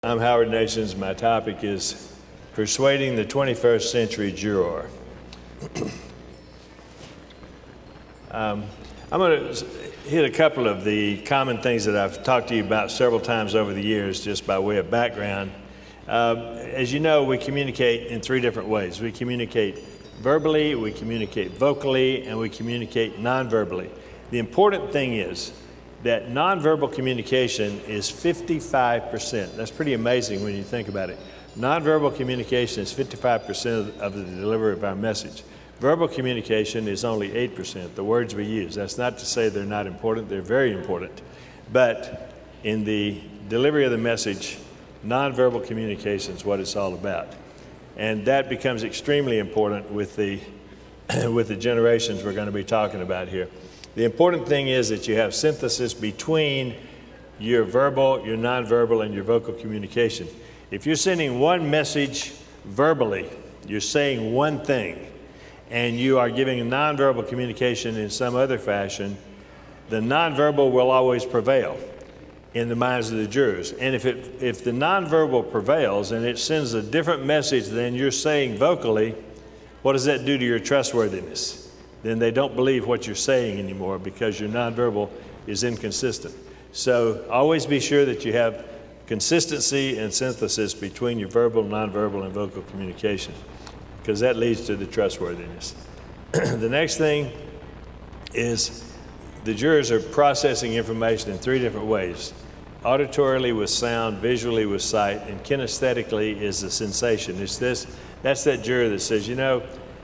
I'm Howard Nations. My topic is persuading the 21st century juror. I'm going to hit a couple of the common things that I've talked to you about several times over the years, just by way of background. As you know, we communicate in three different ways. We communicate verbally, we communicate vocally, and we communicate non-verbally. The important thing is that nonverbal communication is 55%. That's pretty amazing when you think about it. Nonverbal communication is 55% of the delivery of our message. Verbal communication is only 8%, the words we use. That's not to say they're not important, they're very important. But in the delivery of the message, nonverbal communication is what it's all about. And that becomes extremely important with the generations we're going to be talking about here. The important thing is that you have synthesis between your verbal, your nonverbal, and your vocal communication. If you're sending one message verbally, you're saying one thing, and you are giving a nonverbal communication in some other fashion, the nonverbal will always prevail in the minds of the jurors. And if the nonverbal prevails and it sends a different message than you're saying vocally, what does that do to your trustworthiness? Then they don't believe what you're saying anymore because your nonverbal is inconsistent. So always be sure that you have consistency and synthesis between your verbal, nonverbal, and vocal communication, because that leads to the trustworthiness. The next thing is the jurors are processing information in three different ways: auditorily with sound, visually with sight, and kinesthetically is the sensation. That's that juror that says, you know,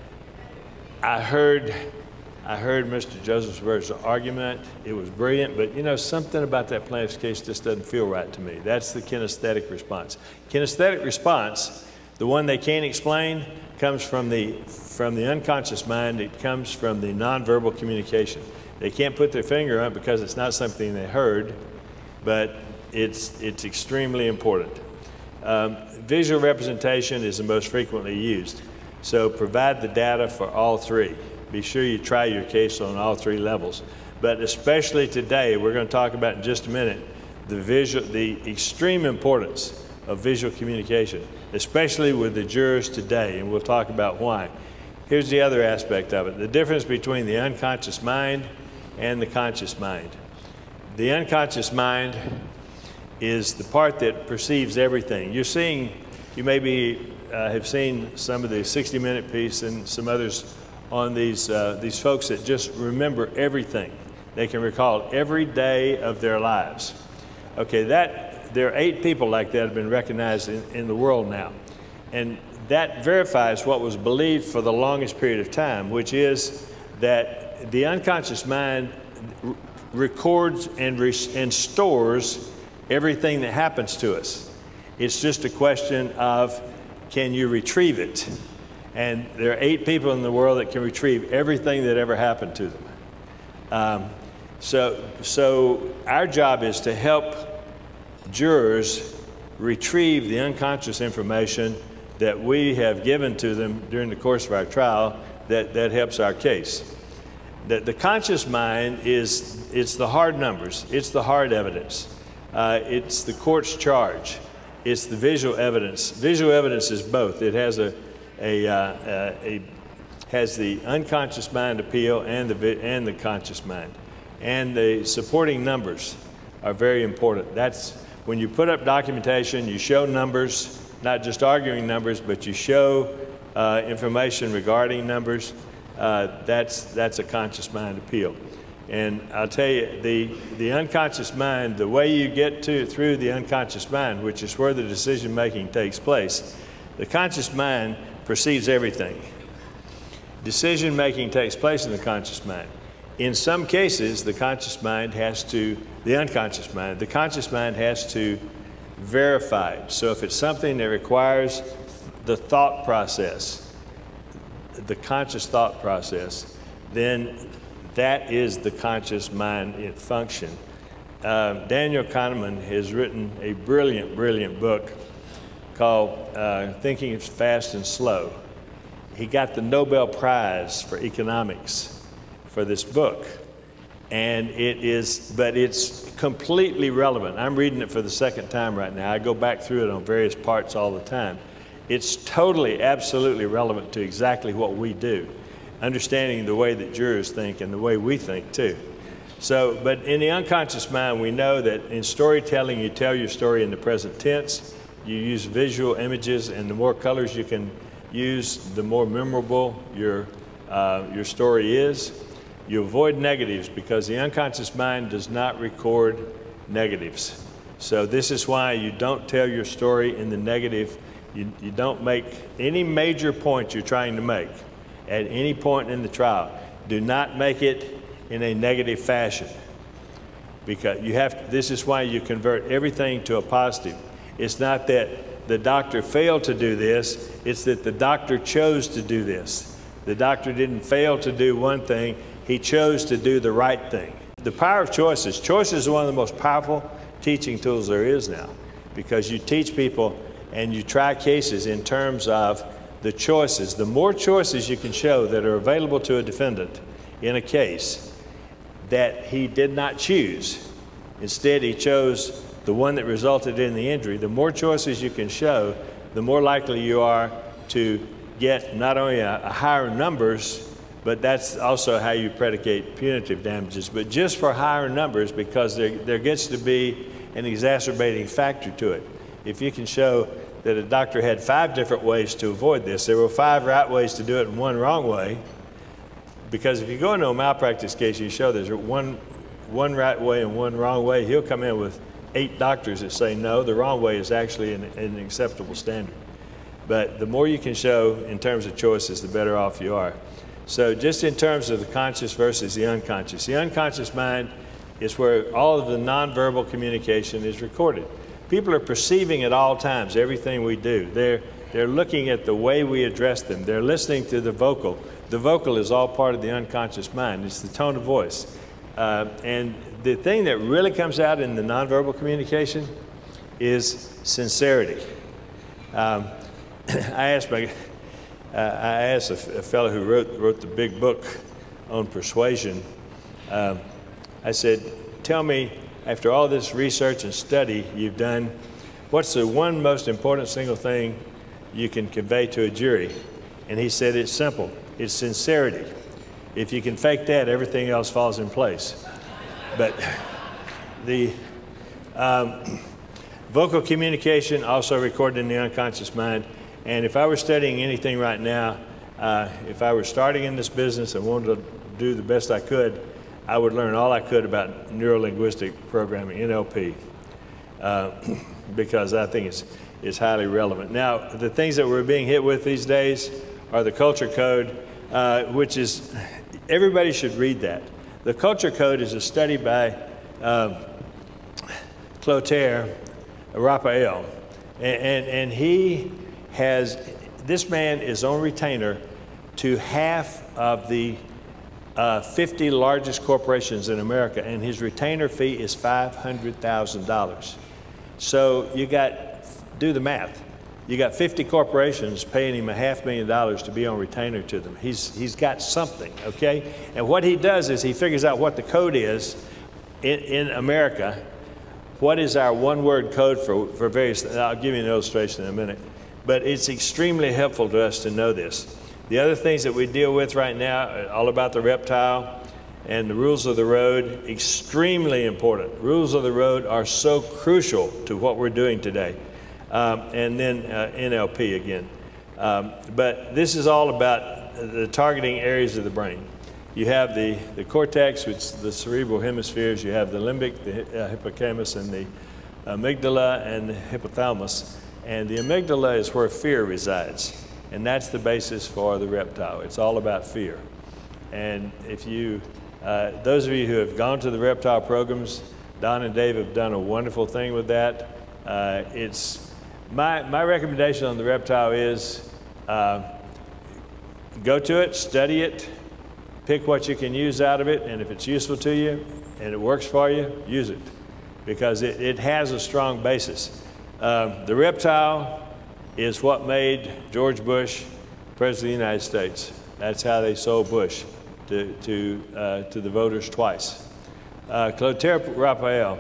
I heard Mr. Joseph Bird's argument. It was brilliant, but you know, something about that plaintiff's case just doesn't feel right to me. That's the kinesthetic response. Kinesthetic response, the one they can't explain, comes from the unconscious mind. It comes from the nonverbal communication. They can't put their finger on it because it's not something they heard, but it's extremely important. Visual representation is the most frequently used. So provide the data for all three. Be sure you try your case on all three levels. But especially today, we're going to talk about in just a minute, the extreme importance of visual communication, especially with the jurors today, and we'll talk about why. Here's the other aspect of it: the difference between the unconscious mind and the conscious mind. The unconscious mind is the part that perceives everything. You maybe have seen some of the 60-minute piece and some others on these folks that just remember everything. They can recall every day of their lives. Okay, there are 8 people like that have been recognized in the world now. And that verifies what was believed for the longest period of time, which is that the unconscious mind records and stores everything that happens to us. It's just a question of, can you retrieve it? And there are 8 people in the world that can retrieve everything that ever happened to them. So our job is to help jurors retrieve the unconscious information that we have given to them during the course of our trial that helps our case. The conscious mind it's the hard numbers, it's the hard evidence, it's the court's charge. It's the visual evidence. Visual evidence is both. It has has the unconscious mind appeal and the conscious mind. And the supporting numbers are very important. That's when you put up documentation, you show numbers, not just arguing numbers, but you show information regarding numbers. That's a conscious mind appeal. And I'll tell you, the unconscious mind, the way you get through the unconscious mind, which is where the decision-making takes place, the conscious mind perceives everything. Decision-making takes place in the conscious mind. In some cases, the conscious mind the conscious mind has to verify it. So if it's something that requires the thought process, the conscious thought process, then that is the conscious mind in function. Daniel Kahneman has written a brilliant, brilliant book called Thinking Fast and Slow. He got the Nobel Prize for economics for this book. And but it's completely relevant. I'm reading it for the second time right now. I go back through it on various parts all the time. It's totally, absolutely relevant to exactly what we do, understanding the way that jurors think and the way we think too. So, but in the unconscious mind, we know that in storytelling, you tell your story in the present tense, you use visual images, and the more colors you can use, the more memorable your story is. You avoid negatives because the unconscious mind does not record negatives. So this is why you don't tell your story in the negative. You don't make any major point you're trying to make at any point in the trial. Do not make it in a negative fashion, because this is why you convert everything to a positive. It's not that the doctor failed to do this, it's that the doctor chose to do this. The doctor didn't fail to do one thing, he chose to do the right thing. The power of choices. Choice is one of the most powerful teaching tools there is now, because you teach people and you try cases in terms of the choices. The more choices you can show that are available to a defendant in a case that he did not choose, instead he chose the one that resulted in the injury, the more choices you can show, the more likely you are to get not only a higher numbers, but that's also how you predicate punitive damages, but just for higher numbers, because there gets to be an exacerbating factor to it. If you can show that a doctor had 5 different ways to avoid this, there were 5 right ways to do it and 1 wrong way, because if you go into a malpractice case, you show there's one right way and 1 wrong way, he'll come in with 8 doctors that say no, the wrong way is actually an acceptable standard. But the more you can show in terms of choices, the better off you are. So just in terms of the conscious versus the unconscious mind is where all of the nonverbal communication is recorded. People are perceiving at all times everything we do. They're looking at the way we address them. They're listening to the vocal. The vocal is all part of the unconscious mind. It's the tone of voice. And the thing that really comes out in the nonverbal communication is sincerity. I asked a fellow who wrote the big book on persuasion, I said, tell me, after all this research and study you've done, what's the one most important single thing you can convey to a jury? And he said, it's simple, it's sincerity. If you can fake that, everything else falls in place. But the vocal communication also recorded in the unconscious mind. And if I were studying anything right now, if I were starting in this business and wanted to do the best I could, I would learn all I could about neuro-linguistic programming, NLP, because I think it's highly relevant. Now, the things that we're being hit with these days are the culture code, which is, everybody should read that. The culture code is a study by Clotaire Raphael, and he has, this man is on retainer to half of the 50 largest corporations in America, and his retainer fee is $500,000. So you do the math. You got 50 corporations paying him $500,000 to be on retainer to them. He's got something, okay? And what he does is he figures out what the code is in America. What is our one-word code for various, I'll give you an illustration in a minute. But it's extremely helpful to us to know this. The other things that we deal with right now are all about the reptile and the rules of the road, extremely important. Rules of the road are so crucial to what we're doing today. And then NLP again. But this is all about the targeting areas of the brain. You have the cortex, which is the cerebral hemispheres. You have the limbic, the hippocampus, and the amygdala and the hypothalamus. And the amygdala is where fear resides. And that's the basis for the reptile. It's all about fear. And if you, those of you who have gone to the reptile programs, Don and Dave have done a wonderful thing with that. My recommendation on the reptile is go to it, study it, pick what you can use out of it, and if it's useful to you and it works for you, use it, because it has a strong basis. The reptile is what made George Bush President of the United States. That's how they sold Bush to the voters twice. Clotaire Raphael,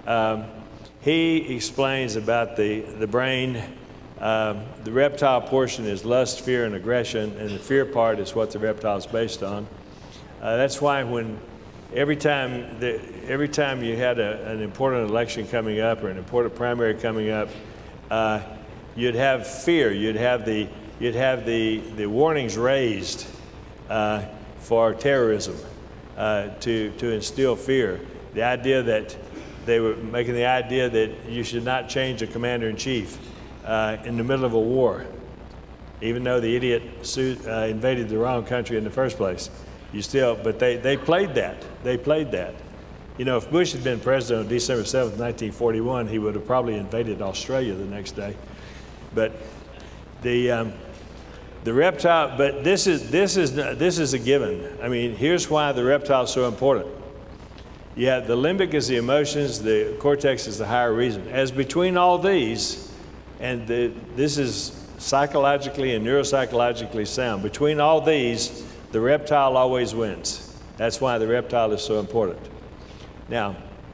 he explains about the brain. The reptile portion is lust, fear, and aggression, and the fear part is what the reptile is based on. That's why when every time you had an important election coming up or an important primary coming up, you'd have fear. You'd have the warnings raised for terrorism to instill fear. The idea that they were making the idea that you should not change a commander-in-chief in the middle of a war, even though the idiot invaded the wrong country in the first place. But they played that. They played that. You know, if Bush had been president on December 7th, 1941, he would have probably invaded Australia the next day. But the reptile. But this is a given. I mean, here's why the reptile is so important. You have the limbic is the emotions, the cortex is the higher reason. As between all these, and this is psychologically and neuropsychologically sound, between all these, the reptile always wins. That's why the reptile is so important. Now,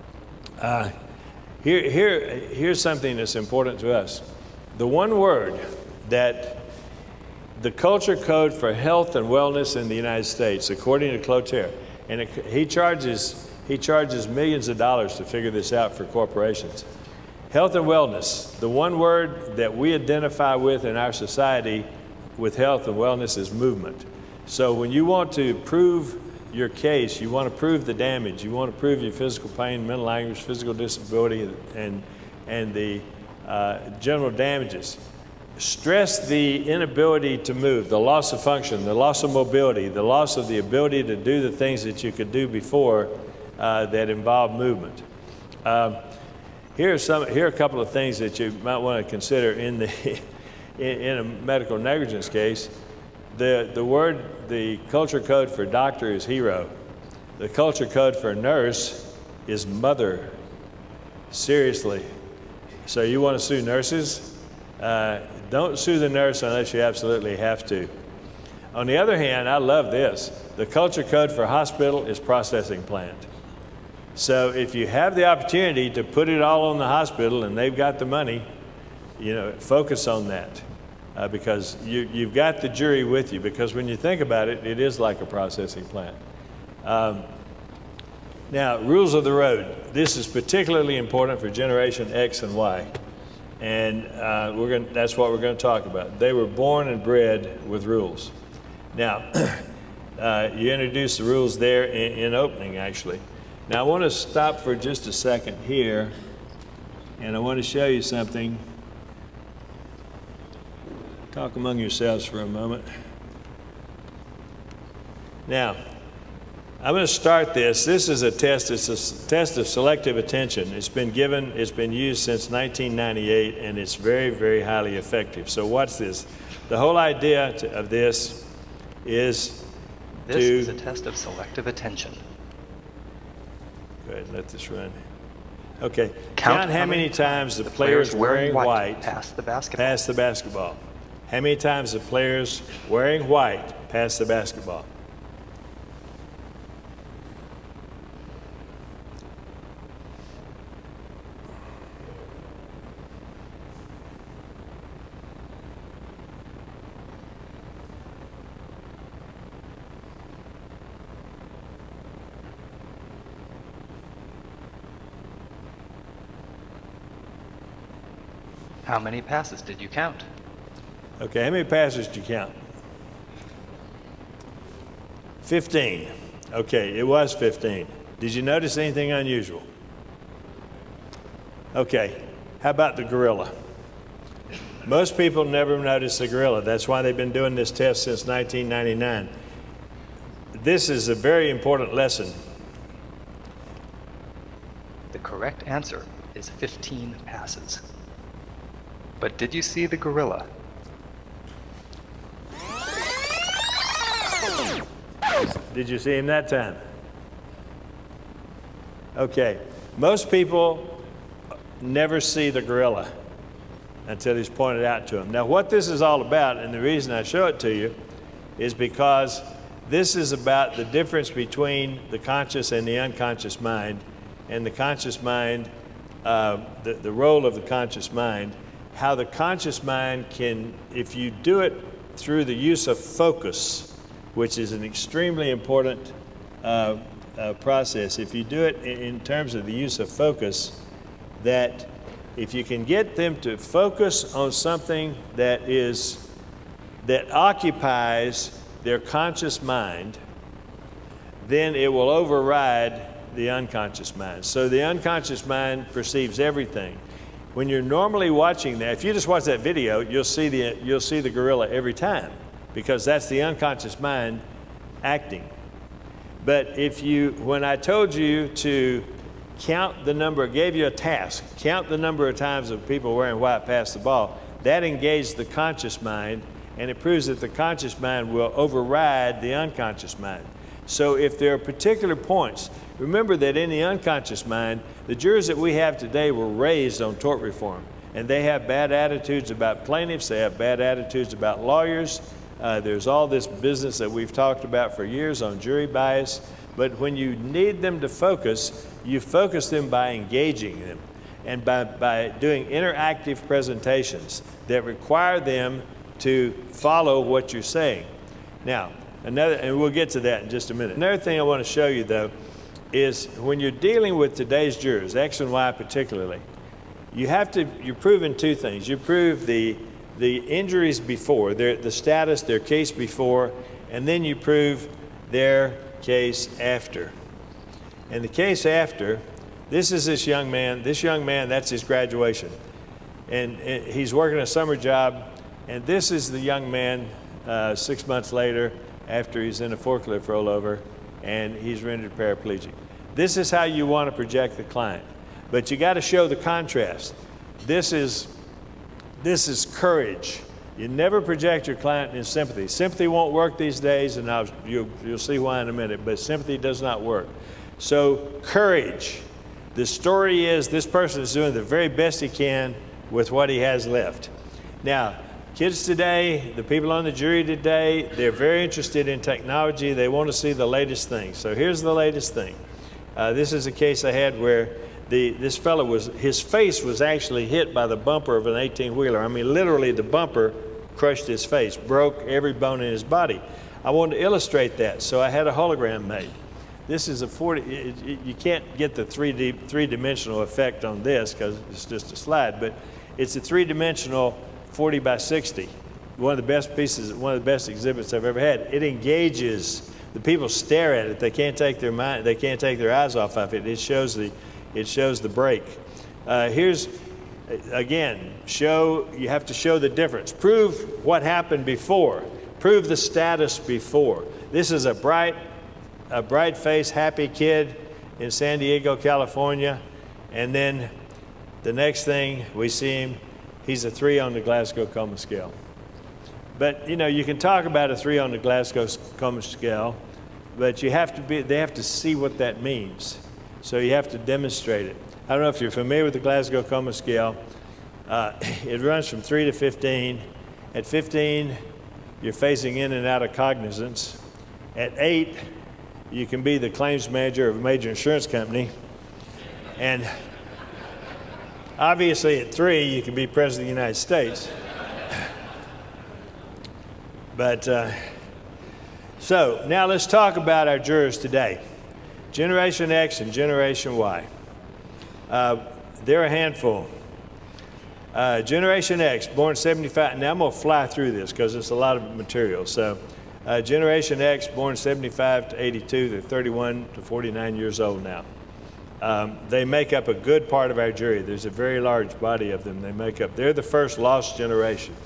here's something that's important to us. The one word that the culture code for health and wellness in the United States, according to Clotaire, and he charges millions of dollars to figure this out for corporations. Health and wellness, the one word that we identify with in our society with health and wellness is movement. So when you want to prove your case, you want to prove the damage, you want to prove your physical pain, mental anguish, physical disability, and the general damages. Stress the inability to move, the loss of function, the loss of mobility, the loss of the ability to do the things that you could do before that involve movement. Here are a couple of things that you might want to consider in a medical negligence case. The culture code for doctor is hero. The culture code for nurse is mother. Seriously. So you want to sue nurses? Don't sue the nurse unless you absolutely have to. On the other hand, I love this. The culture code for hospital is processing plant. So if you have the opportunity to put it all on the hospital and they've got the money, you know, focus on that because you've got the jury with you, because when you think about it, it is like a processing plant. Now, rules of the road. This is particularly important for Generation X and Y. And that's what we're going to talk about. They were born and bred with rules. Now, you introduced the rules there in opening, actually. Now, I want to stop for just a second here, and I want to show you something. Talk among yourselves for a moment. Now, I'm going to start this. This is a test. It's a test of selective attention. It's been used since 1998, and it's very, very highly effective. So watch this. The whole idea of this is This is a test of selective attention. Go ahead, let this run. Okay. Count how many times the players wearing white pass the basketball. Pass the basketball. How many times the players wearing white pass the basketball? How many passes did you count? Okay, how many passes did you count? 15. Okay, it was 15. Did you notice anything unusual? Okay, how about the gorilla? Most people never notice the gorilla. That's why they've been doing this test since 1999. This is a very important lesson. The correct answer is 15 passes. But did you see the gorilla? Did you see him that time? Okay, most people never see the gorilla until he's pointed out to them. Now, what this is all about, and the reason I show it to you, is because This is about the difference between the conscious and the unconscious mind, and the conscious mind, the role of the conscious mind, how the conscious mind can, if you do it through the use of focus, which is an extremely important process, if you do it in terms of the use of focus, that if you can get them to focus on something that occupies their conscious mind, then it will override the unconscious mind. So the unconscious mind perceives everything. When you're normally watching that, if you just watch that video, you'll see the gorilla every time, because that's the unconscious mind acting. But when I told you to count the number, gave you a task, count the number of times of people wearing white pass the ball, that engaged the conscious mind, and it proves that the conscious mind will override the unconscious mind. So if there are particular points, remember that in the unconscious mind, the jurors that we have today were raised on tort reform, and they have bad attitudes about plaintiffs, they have bad attitudes about lawyers. There's all this business that we've talked about for years on jury bias, but when you need them to focus, you focus them by engaging them and by doing interactive presentations that require them to follow what you're saying. Now, and we'll get to that in just a minute. Another thing I want to show you, though, is when you're dealing with today's jurors, X and Y particularly, you're proving two things. You prove the injuries before, the status, their case before, and then you prove their case after. And the case after, this is this young man. This young man, that's his graduation. And he's working a summer job, and this is the young man 6 months later after he's in a forklift rollover and he's rendered paraplegic. This is how you want to project the client. But you got to show the contrast. This is courage. You never project your client in sympathy. Sympathy won't work these days, and you'll see why in a minute, but sympathy does not work. So courage. The story is this person is doing the very best he can with what he has left. Now, kids today, the people on the jury today, they're very interested in technology. They want to see the latest thing. So here's the latest thing. This is a case I had where this fellow his face was actually hit by the bumper of an 18-wheeler. I mean, literally the bumper crushed his face, broke every bone in his body. I wanted to illustrate that, so I had a hologram made. This is you can't get the three-dimensional effect on this because it's just a slide, but it's a three-dimensional 40 by 60. One of the best pieces, one of the best exhibits I've ever had. It engages. The people stare at it. They can't take their mind. They can't take their eyes off of it. It shows the break. Here's again. You have to show the difference. Prove what happened before. Prove the status before. This is a bright-faced, happy kid in San Diego, California, and then the next thing we see him. He's a 3 on the Glasgow Coma Scale. But you know, you can talk about a 3 on the Glasgow Coma Scale, but they have to see what that means. So you have to demonstrate it. I don't know if you're familiar with the Glasgow Coma Scale. It runs from 3 to 15. At 15, you're phasing in and out of cognizance. At 8, you can be the claims manager of a major insurance company. And obviously, at 3, you can be President of the United States. But so now let's talk about our jurors today. Generation X and Generation Y. They're a handful. Generation X, born 75. Now I'm going to fly through this because it's a lot of material. So Generation X, born 75 to 82. They're 31 to 49 years old now. They make up a good part of our jury. There's a very large body of them they make up. They're the first lost generation.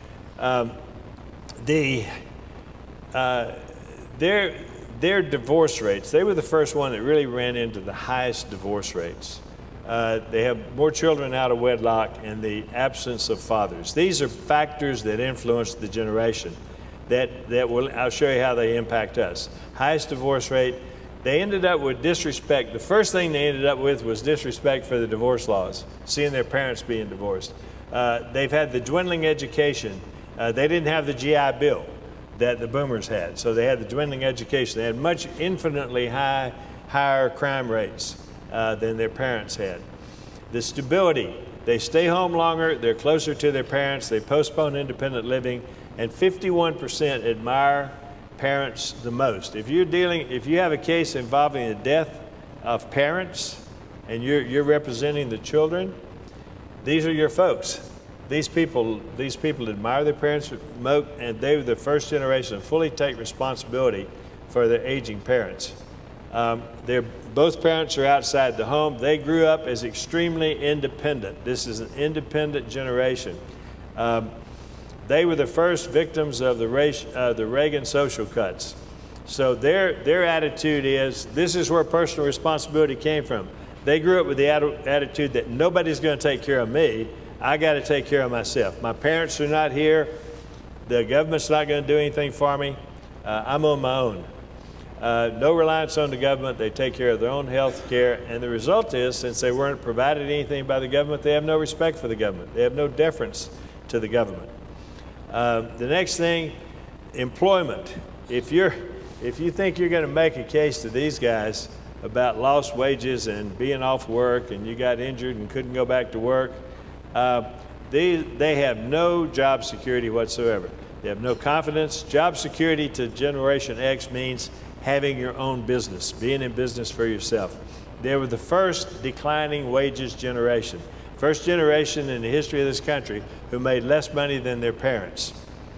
Their divorce rates, they were the first one that really ran into the highest divorce rates. They have more children out of wedlock and the absence of fathers. These are factors that influence the generation I'll show you how they impact us. Highest divorce rate. They ended up with disrespect. The first thing they ended up with was disrespect for the divorce laws, seeing their parents being divorced. They've had the dwindling education. They didn't have the GI Bill. that the boomers had. So they had the dwindling education. They had much infinitely higher crime rates than their parents had. The stability, they stay home longer, they're closer to their parents, they postpone independent living, and 51% admire parents the most. If you have a case involving the death of parents and you're representing the children, these are your folks. These people admire their parents, and they were the first generation to fully take responsibility for their aging parents. Both parents are outside the home. They grew up as extremely independent. This is an independent generation. They were the first victims of the Reagan social cuts. So their attitude is, this is where personal responsibility came from. They grew up with the attitude that nobody's going to take care of me. I got to take care of myself. My parents are not here. The government's not going to do anything for me. I'm on my own. No reliance on the government. They take care of their own health care. And the result is, since they weren't provided anything by the government, they have no respect for the government. They have no deference to the government. The next thing, employment. If you think you're going to make a case to these guys about lost wages and being off work and you got injured and couldn't go back to work, they have no job security whatsoever. They have no confidence. Job security to Generation X means having your own business, being in business for yourself. They were the first declining wages generation. First generation in the history of this country who made less money than their parents.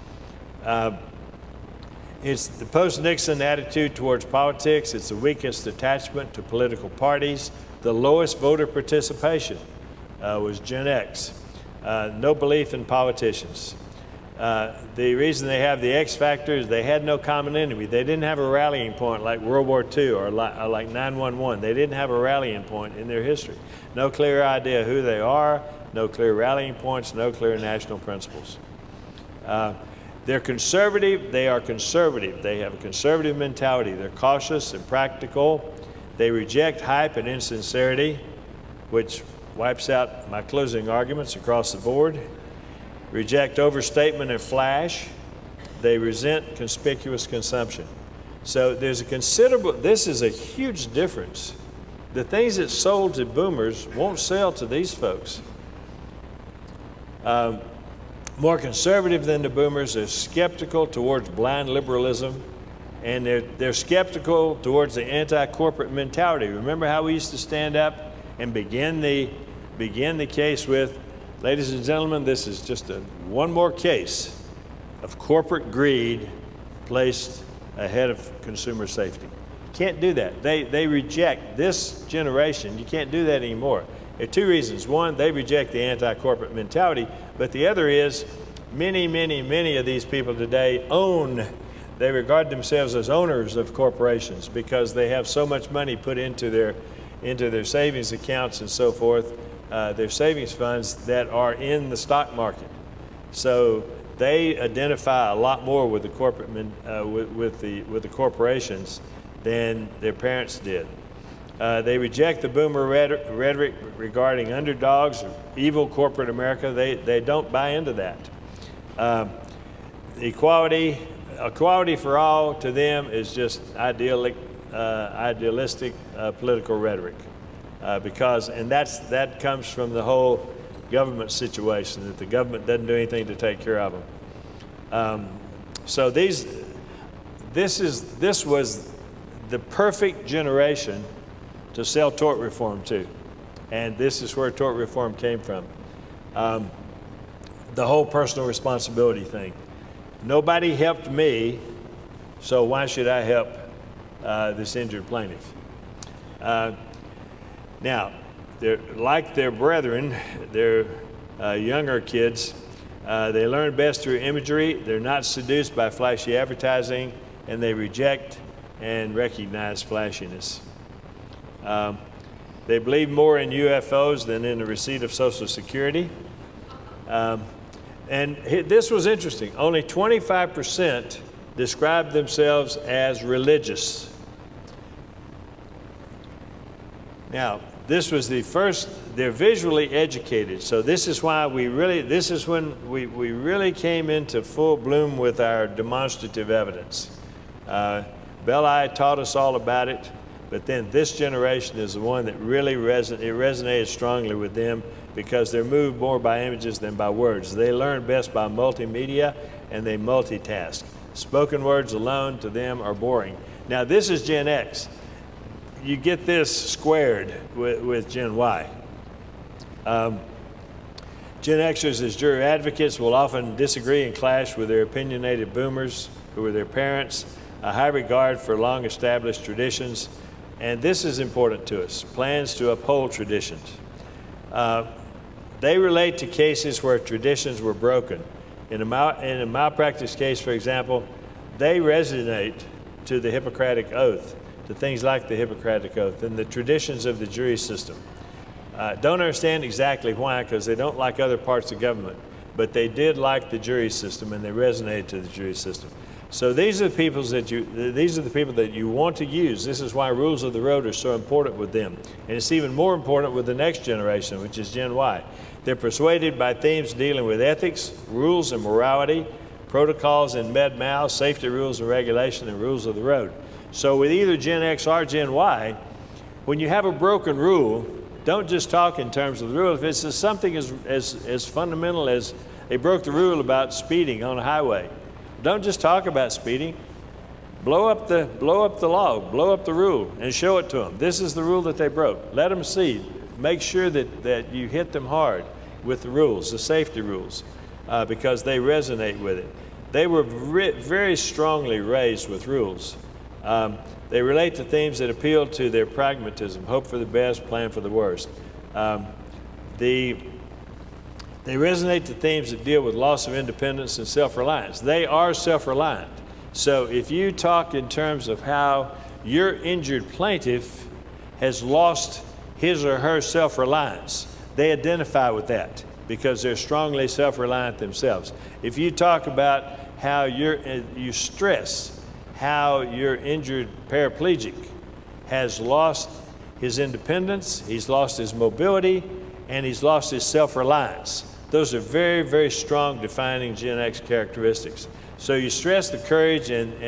It's the post-Nixon attitude towards politics. It's the weakest attachment to political parties. The lowest voter participation was Gen X. No belief in politicians. The reason they have the X factor is they had no common enemy. They didn't have a rallying point like World War II or like 9/11. They didn't have a rallying point in their history. No clear idea who they are, no clear rallying points, no clear national principles. They're conservative. They are conservative. They have a conservative mentality. They're cautious and practical. They reject hype and insincerity, which wipes out my closing arguments across the board. Reject overstatement and flash. They resent conspicuous consumption. So there's a considerable, this is a huge difference. The things that sold to boomers won't sell to these folks. More conservative than the boomers, they're skeptical towards blind liberalism, and they're skeptical towards the anti-corporate mentality. Remember how we used to stand up and begin the case with, ladies and gentlemen, this is just one more case of corporate greed placed ahead of consumer safety. You can't do that. They reject this generation. You can't do that anymore. There are two reasons. One, they reject the anti-corporate mentality, but the other is many of these people today they regard themselves as owners of corporations because they have so much money put into their savings accounts and so forth, their savings funds that are in the stock market. So they identify a lot more with the corporate with the corporations than their parents did. They reject the boomer rhetoric regarding underdogs or evil corporate America. They don't buy into that. Equality for all to them is just idealistic political rhetoric, that comes from the whole government situation, that the government doesn't do anything to take care of them. So this was the perfect generation to sell tort reform to, and this is where tort reform came from. The whole personal responsibility thing. Nobody helped me, so why should I help this injured plaintiff? Now, they're like their brethren, their younger kids, they learn best through imagery. They're not seduced by flashy advertising, and they reject and recognize flashiness. They believe more in UFOs than in the receipt of Social Security. And this was interesting. Only 25% described themselves as religious. Now, this was the first, they're visually educated. So this is why this is when we really came into full bloom with our demonstrative evidence. Belli taught us all about it, but then this generation is the one that really resonated strongly with them, because they're moved more by images than by words. They learn best by multimedia, and they multitask. Spoken words alone to them are boring. Now this is Gen X. You get this squared with Gen Y. Gen Xers as jury advocates will often disagree and clash with their opinionated boomers who are their parents, a high regard for long established traditions, and this is important to us, plans to uphold traditions. They relate to cases where traditions were broken. In a malpractice case, for example, they resonate to the Hippocratic Oath, to things like the Hippocratic Oath and the traditions of the jury system. Don't understand exactly why, because they don't like other parts of government, but they did like the jury system, and they resonated to the jury system. So these are the people that you want to use. This is why rules of the road are so important with them. And it's even more important with the next generation, which is Gen Y. They're persuaded by themes dealing with ethics, rules and morality, protocols and med mal, safety rules and regulation, and rules of the road. So with either Gen X or Gen Y, when you have a broken rule, don't just talk in terms of the rule. If it's something as fundamental as they broke the rule about speeding on a highway, don't just talk about speeding. Blow up the law, blow up the rule, and show it to them. This is the rule that they broke. Let them see. Make sure that you hit them hard with the rules, the safety rules, because they resonate with it. They were very strongly raised with rules. They relate to themes that appeal to their pragmatism, hope for the best, plan for the worst. They resonate to themes that deal with loss of independence and self-reliance. They are self-reliant. So if you talk in terms of how your injured plaintiff has lost his or her self-reliance, they identify with that because they're strongly self-reliant themselves. If you talk about how you stress how your injured paraplegic has lost his independence, he's lost his mobility, and he's lost his self-reliance. Those are very, very strong defining Gen X characteristics. So you stress the courage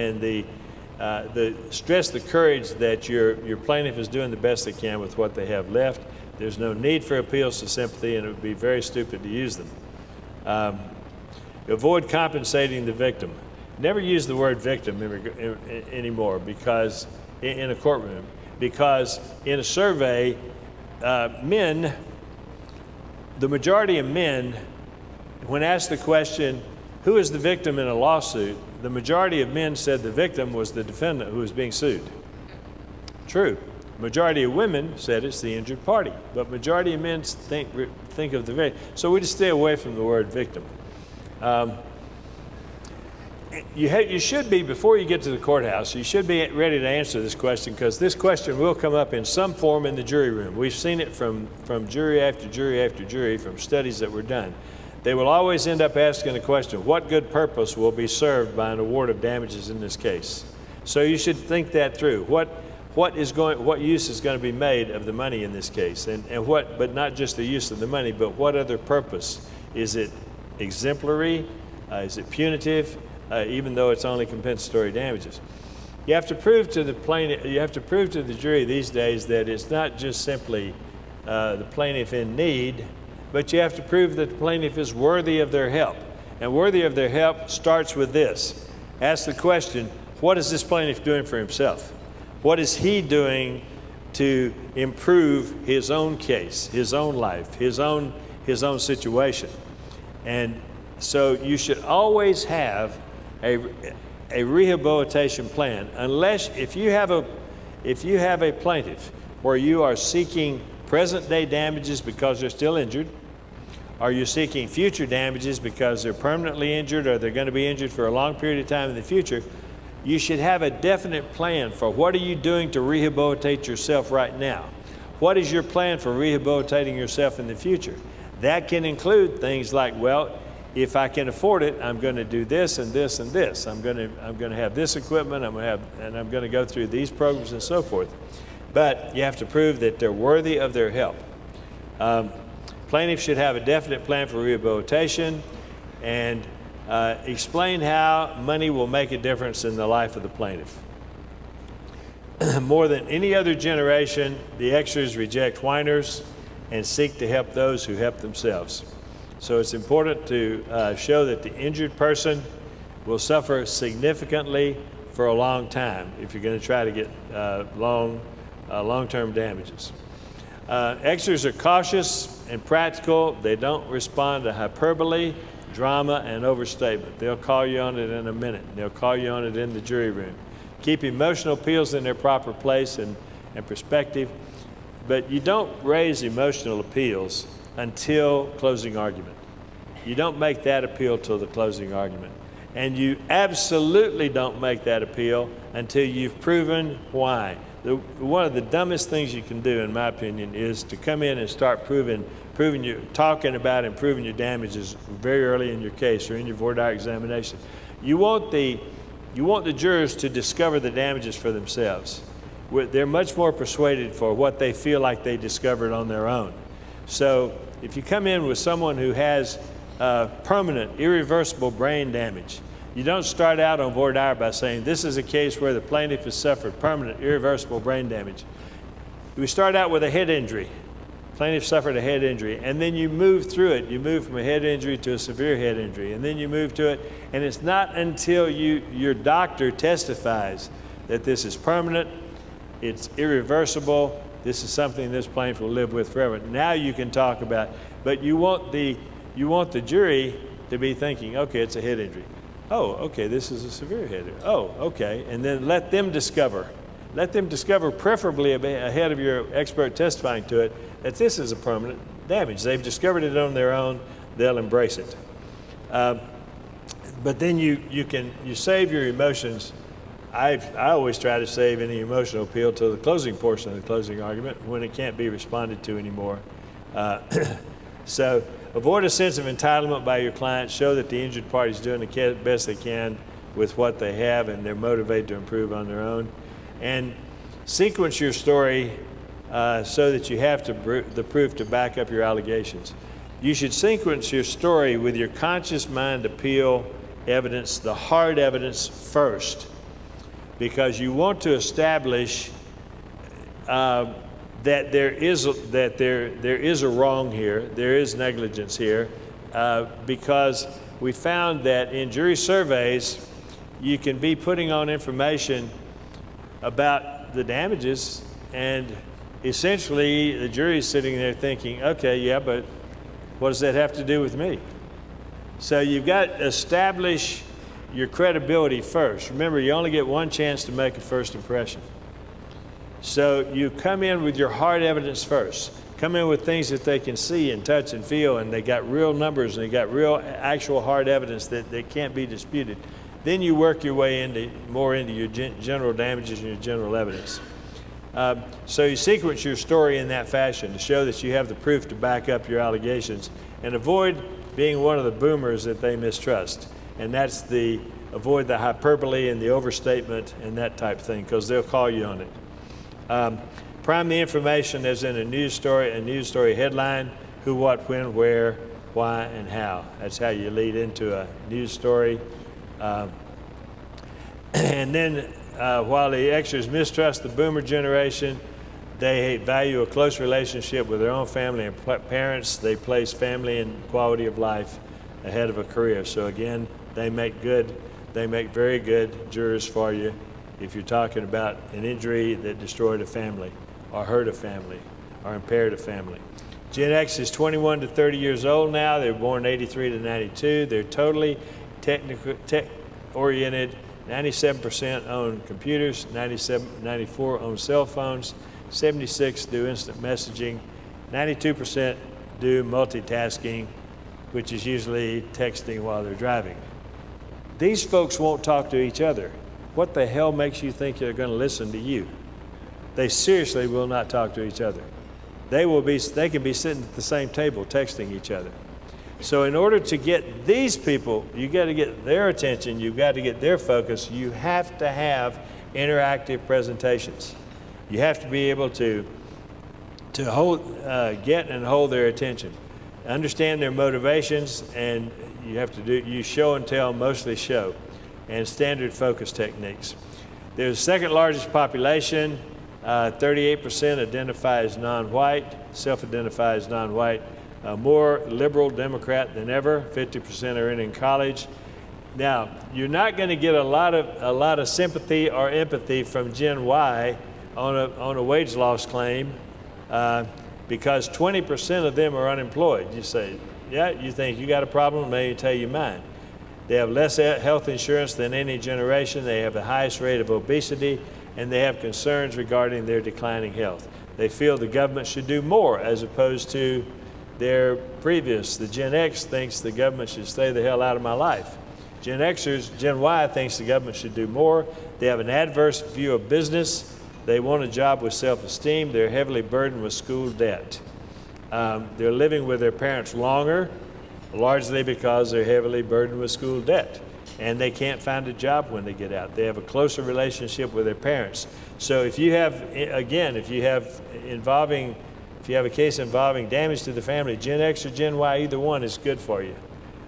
stress the courage that your plaintiff is doing the best they can with what they have left. There's no need for appeals to sympathy, and it would be very stupid to use them. Avoid compensating the victim. Never use the word victim anymore, because in a courtroom, because in a survey, the majority of men, when asked the question, who is the victim in a lawsuit, the majority of men said the victim was the defendant who was being sued. True. Majority of women said it's the injured party, but majority of men think of the victim. So we just stay away from the word victim. You should be, before you get to the courthouse, you should be ready to answer this question, because this question will come up in some form in the jury room. We've seen it from jury after jury after jury, from studies that were done. They will always end up asking the question, what good purpose will be served by an award of damages in this case? So you should think that through. What use is going to be made of the money in this case? But not just the use of the money, but what other purpose? Is it exemplary? Is it punitive? Even though it's only compensatory damages. You have to prove to the plaintiff, you have to prove to the jury these days that it's not just simply the plaintiff in need, but you have to prove that the plaintiff is worthy of their help. And worthy of their help starts with this. Ask the question, what is this plaintiff doing for himself? What is he doing to improve his own case, his own life, his own situation? And so you should always have a rehabilitation plan, unless if you have a plaintiff where you are seeking present day damages because they're still injured, or you're seeking future damages because they're permanently injured or they're going to be injured for a long period of time in the future, you should have a definite plan for what are you doing to rehabilitate yourself right now. What is your plan for rehabilitating yourself in the future? That can include things like, well, if I can afford it, I'm going to do this and this and this. I'm going to have this equipment. I'm going to go through these programs and so forth. but you have to prove that they're worthy of their help. Plaintiffs should have a definite plan for rehabilitation and explain how money will make a difference in the life of the plaintiff. More than any other generation, the extras reject whiners and seek to help those who help themselves. So it's important to show that the injured person will suffer significantly for a long time if you're going to try to get long-term damages. Extras are cautious and practical. They don't respond to hyperbole, drama, and overstatement. They'll call you on it in a minute. They'll call you on it in the jury room. Keep emotional appeals in their proper place and perspective, but you don't raise emotional appeals until closing argument. You don't make that appeal till the closing argument. And you absolutely don't make that appeal until you've proven why. One of the dumbest things you can do, in my opinion, is to come in and start talking about and proving your damages very early in your case or in your voir dire examination. You want the jurors to discover the damages for themselves. They're much more persuaded for what they feel like they discovered on their own. So if you come in with someone who has permanent, irreversible brain damage, you don't start out on voir dire by saying, this is a case where the plaintiff has suffered permanent, irreversible brain damage. We start out with a head injury. Plaintiff suffered a head injury, and then you move through it. You move from a head injury to a severe head injury, and then you move to it, and it's not until your doctor testifies that this is permanent, it's irreversible, this is something this plaintiff will live with forever. Now you can talk about, but you want the jury to be thinking, okay, it's a head injury. Oh, okay, this is a severe head injury. Oh, okay, and then let them discover, preferably ahead of your expert testifying to it, that this is a permanent damage. They've discovered it on their own, they'll embrace it. But then you save your emotions. I always try to save any emotional appeal to the closing portion of the closing argument when it can't be responded to anymore. So avoid a sense of entitlement by your client. Show that the injured party is doing the best they can with what they have and they're motivated to improve on their own. And sequence your story so that you have the proof to back up your allegations. You should sequence your story with your conscious mind appeal evidence, the hard evidence first, because you want to establish that there is a wrong here, there is negligence here, because we found that in jury surveys you can be putting on information about the damages, and essentially the jury is sitting there thinking, okay, yeah, but what does that have to do with me? So you've got to establish your credibility first. Remember, you only get one chance to make a first impression. So you come in with your hard evidence first. Come in with things that they can see and touch and feel, and they got real numbers and they got real actual hard evidence that can't be disputed. Then you work your way more into your general damages and your general evidence. So you sequence your story in that fashion to show that you have the proof to back up your allegations, and avoid being one of the boomers that they mistrust. And that's avoid the hyperbole and the overstatement and that type of thing, because they'll call you on it. Prime the information as in a news story headline: who, what, when, where, why, and how. That's how you lead into a news story. And then while the extras mistrust the boomer generation, they value a close relationship with their own family and parents. They place family and quality of life ahead of a career. So again, they make very good jurors for you if you're talking about an injury that destroyed a family or hurt a family or impaired a family. Gen X is 21 to 30 years old now. They were born 83 to 92. They're totally tech-oriented. 97% own computers, 94 own cell phones, 76 do instant messaging, 92% do multitasking, which is usually texting while they're driving. These folks won't talk to each other. What the hell makes you think they're going to listen to you? They seriously will not talk to each other. They can be sitting at the same table texting each other. So in order to get these people, you got to get their attention, you've got to get their focus, you have to have interactive presentations. You have to be able to get and hold their attention, understand their motivations, and you have to use show and tell, mostly show, and standard focus techniques. There's the second largest population. 38% identify as non-white, self-identify as non-white. More liberal Democrat than ever. 50% are in college. Now, you're not going to get a lot of sympathy or empathy from Gen Y on a wage loss claim because 20% of them are unemployed. You say, yeah, you think you got a problem? Let me tell you mine. They have less health insurance than any generation. They have the highest rate of obesity, and they have concerns regarding their declining health. They feel the government should do more as opposed to their previous. The Gen X thinks the government should stay the hell out of my life. Gen Xers, Gen Y thinks the government should do more. They have an adverse view of business. They want a job with self-esteem. They're heavily burdened with school debt. They're living with their parents longer, largely because they're heavily burdened with school debt. And they can't find a job when they get out. They have a closer relationship with their parents. So if you have, again, if you have a case involving damage to the family, Gen X or Gen Y, either one is good for you.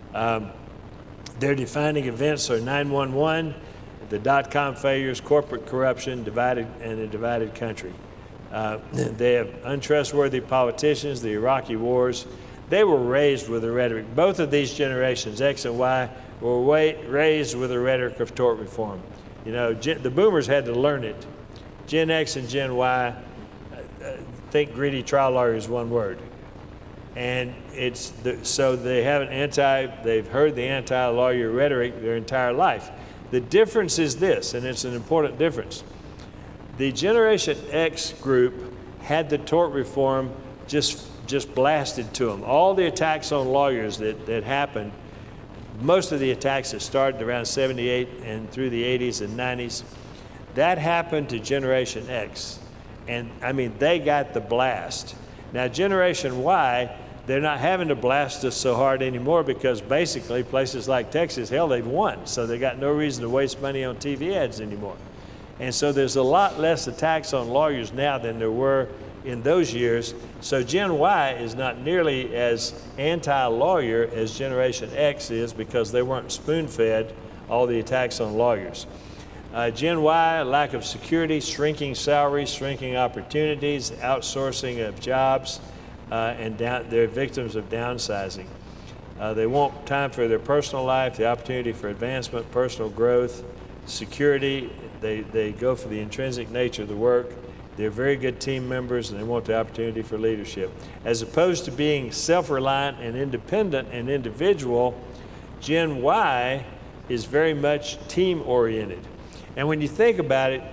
Their defining events are 9/11, the dot-com failures, corporate corruption, a divided country. They have untrustworthy politicians, the Iraqi wars. They were raised with the rhetoric. Both of these generations, X and Y, were raised with the rhetoric of tort reform. You know, the boomers had to learn it. Gen X and Gen Y think greedy trial lawyer is one word. And so they have they've heard the anti-lawyer rhetoric their entire life. The difference is this, and it's an important difference. The Generation X group had the tort reform just blasted to them. All the attacks on lawyers that happened, most of the attacks that started around 78 and through the 80s and 90s, that happened to Generation X. And I mean, they got the blast. Now, Generation Y, they're not having to blast us so hard anymore because basically places like Texas, hell, they've won. So they got no reason to waste money on TV ads anymore. And so there's a lot less attacks on lawyers now than there were in those years. So Gen Y is not nearly as anti-lawyer as Generation X is because they weren't spoon-fed all the attacks on lawyers. Gen Y, lack of security, shrinking salaries, shrinking opportunities, outsourcing of jobs, and they're victims of downsizing. They want time for their personal life, the opportunity for advancement, personal growth, security. They go for the intrinsic nature of the work. They're very good team members, and they want the opportunity for leadership. As opposed to being self-reliant and independent and individual, Gen Y is very much team-oriented. And when you think about it,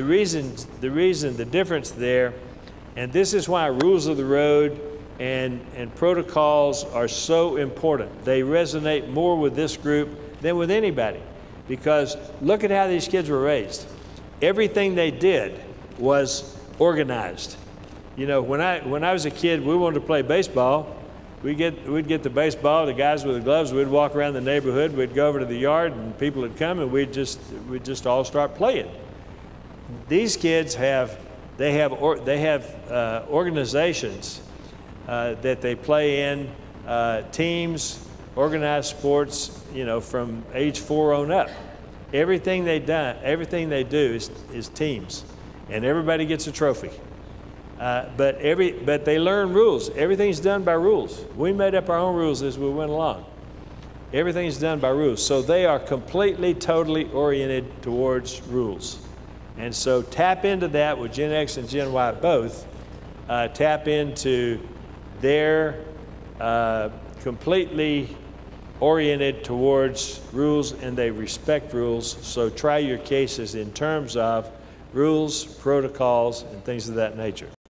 the difference there, and this is why rules of the road and protocols are so important. They resonate more with this group than with anybody, because look at how these kids were raised. Everything they did was organized. You know, when I was a kid, we wanted to play baseball. We'd get the baseball, the guys with the gloves, we'd walk around the neighborhood, we'd go over to the yard, and people would come, and we'd just all start playing. These kids have organizations that they play in, teams, organized sports, you know, from age 4 on up. Everything they do is teams, and everybody gets a trophy. But they learn rules. Everything's done by rules. We made up our own rules as we went along. Everything's done by rules. So they are completely, totally oriented towards rules. And so tap into that with Gen X and Gen Y both. Tap into their completely oriented towards rules, and they respect rules. So try your cases in terms of rules, protocols, and things of that nature.